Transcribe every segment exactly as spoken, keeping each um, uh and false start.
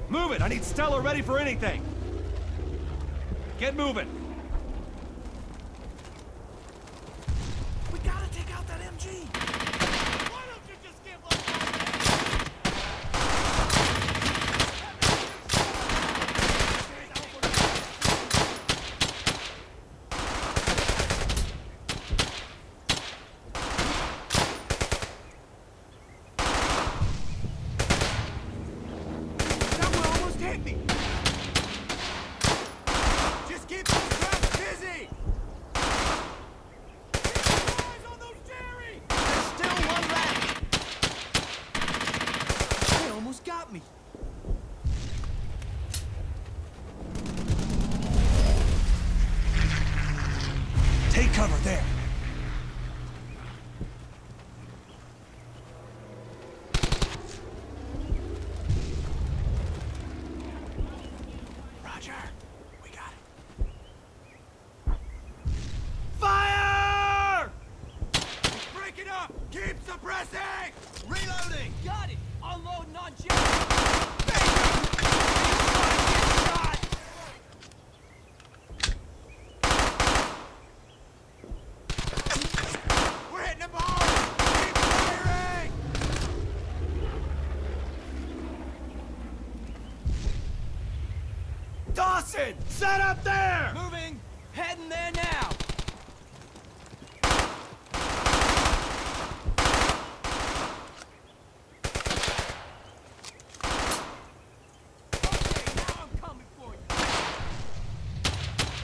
Move it! I need Stella ready for anything! Get moving! We gotta take out that M G! Why don't you just give up? That one almost hit me! Just keep those traps busy! Got me. Take cover there. Roger. We got it. Fire! Break it up! Keep suppressing! Reloading! Got it! Unloading on jet! We're hitting the ball! Keep firing! Dawson! Set up there! Moving! Heading there now!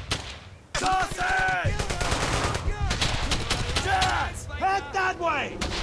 Dawson! Jazz! Head that way!